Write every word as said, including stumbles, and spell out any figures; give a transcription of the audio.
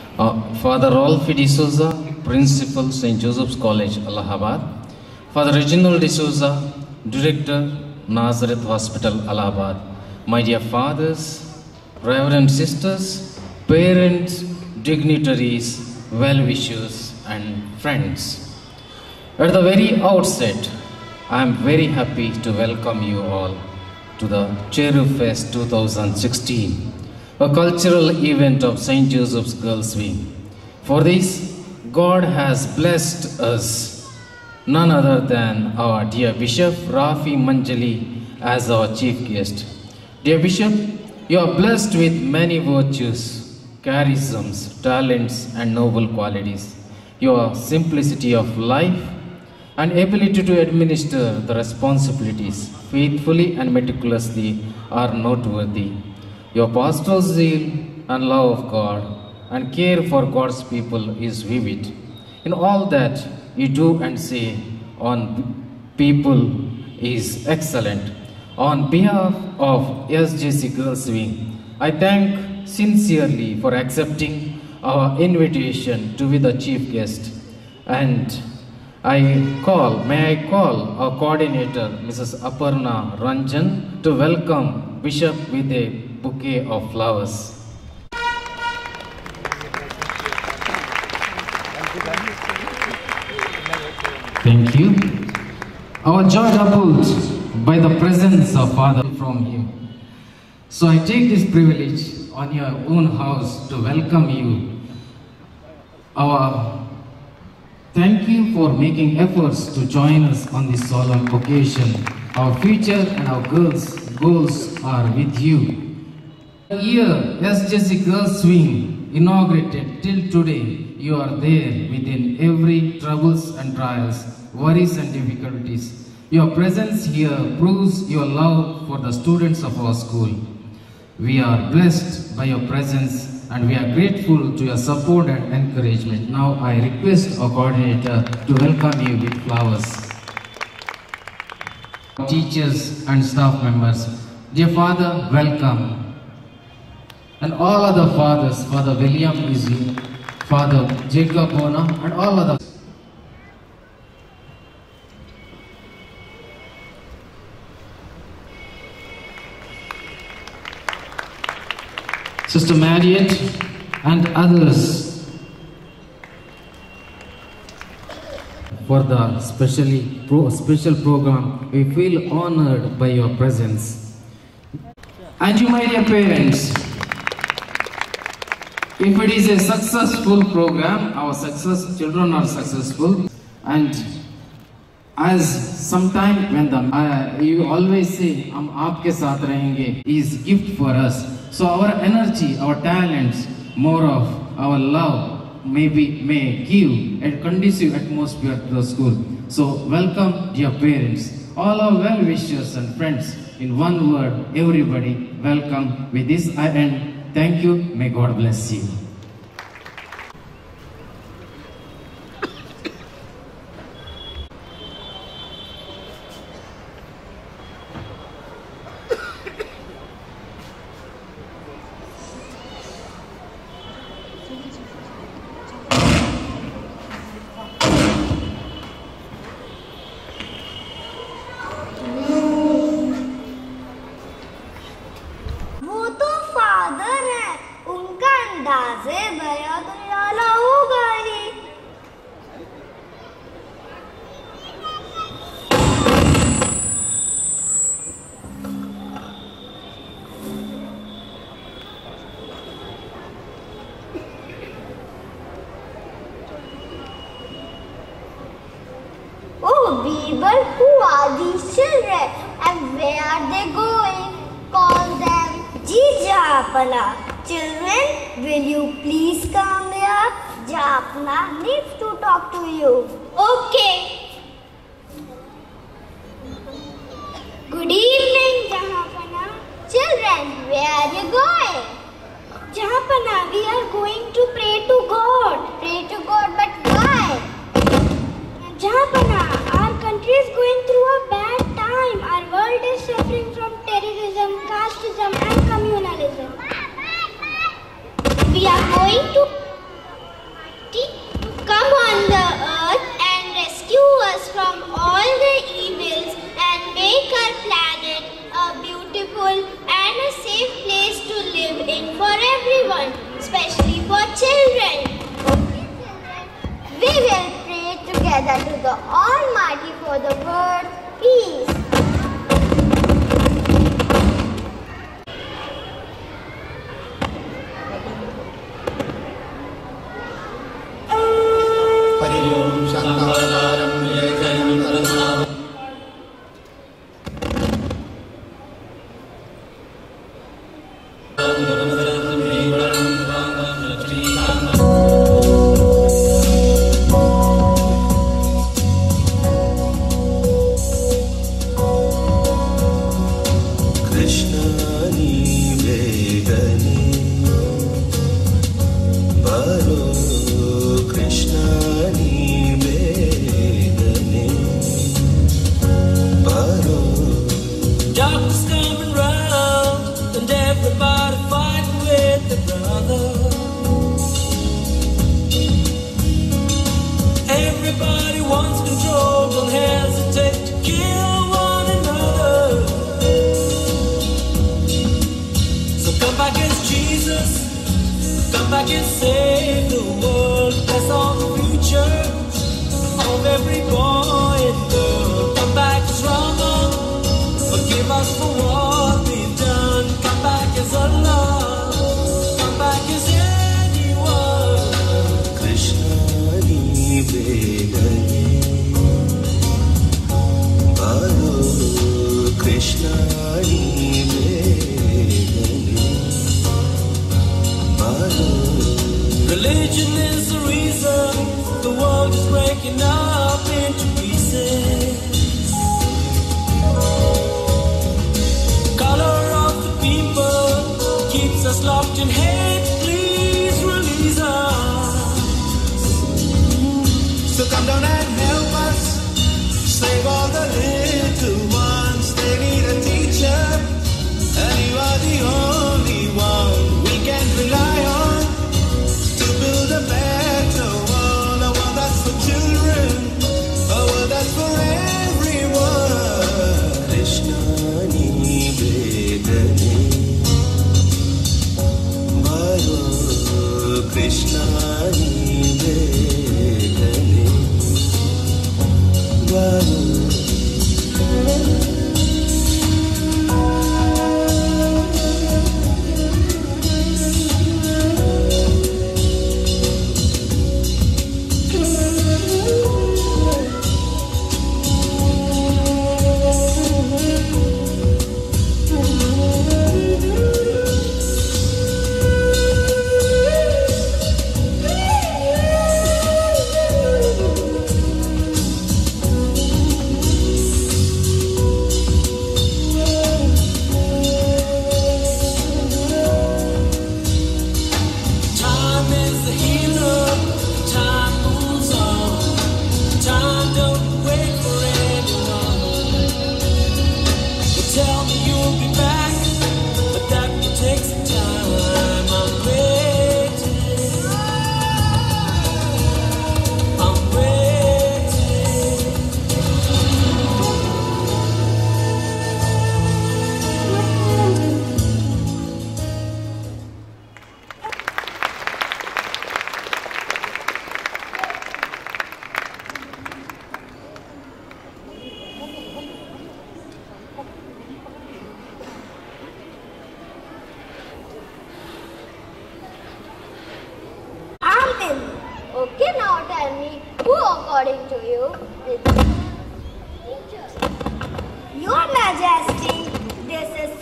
Uh, Father Rolf D'Souza, Principal, Saint Joseph's College, Allahabad. Father Reginald D'Souza, Director, Nazareth Hospital, Allahabad. My dear fathers, Reverend sisters, parents, dignitaries, well-wishers and friends. At the very outset, I am very happy to welcome you all to the Cherub Fest two thousand sixteen, a cultural event of Saint Joseph's Girls' Wing. For this, God has blessed us, none other than our dear Bishop Rafi Manjali as our chief guest. Dear Bishop, you are blessed with many virtues, charisms, talents and noble qualities. Your simplicity of life and ability to administer the responsibilities faithfully and meticulously are noteworthy. Your pastoral zeal and love of God and care for God's people is vivid. In all that you do and say on people is excellent. On behalf of S J C Girls' Wing, I thank sincerely for accepting our invitation to be the chief guest. And I call, may I call our coordinator, Missus Aparna Ranjan, to welcome Bishop with a bouquet of flowers. Thank you. Our joy doubled by the presence of Father from him. So I take this privilege on your own house to welcome you. Our thank you for making efforts to join us on this solemn occasion. Our future and our girls' goals are with you. The year S J C Girls' Wing inaugurated till today, you are there within every troubles and trials, worries and difficulties. Your presence here proves your love for the students of our school. We are blessed by your presence and we are grateful to your support and encouragement. Now I request our coordinator to welcome you with flowers. Teachers and staff members, dear Father, welcome. And all other fathers, Father William is here, Father Jacob Bona, and all other. Sister Marriott and others for the specially pro, special program. We feel honored by your presence. And you, my dear parents, if it is a successful program, our success, children are successful. And as sometime when the, uh, you always say, "Hum aapke saath rahenge," is gift for us. So our energy, our talents, more of our love, maybe may give a conducive atmosphere to the school. So welcome, dear parents, all our well-wishers and friends. In one word, everybody, welcome. With this I end. Thank you. May God bless you. Birbal, who are these children and where are they going? Call them Jijapana. Children, will you please come here? Japana needs to talk to you. Okay. Good evening, Jahapana. Children, where are you going? Jahapana, we are going to pray to God. Pray to God, but why? Jahapana, our country is going through a bad time. Our world is suffering from terrorism, casteism and communalism. We are going to children. Okay, children. We will pray together to the Almighty for the word peace. Everybody wants control, don't hesitate to kill one another. So come back as Jesus, come back and save the world. Bless all the future of every boy and girl. Come back as Rama, forgive us for what we've done. Come back as Allah, come back as anyone. Krishna Vedane Balo Krishna Vedane Balo. Religion is the reason the world is breaking up into pieces. Color of the people keeps us locked in hate. Please release us. So come down and help us save all the little ones. They need a teacher, and you are the only one we can rely on to build a better world. A world that's for children, a world that's for everyone. Krishna Nivedane Balo Krishna Nivedane Balo. Okay, now tell me, who according to you is the teacher? Your Majesty, this is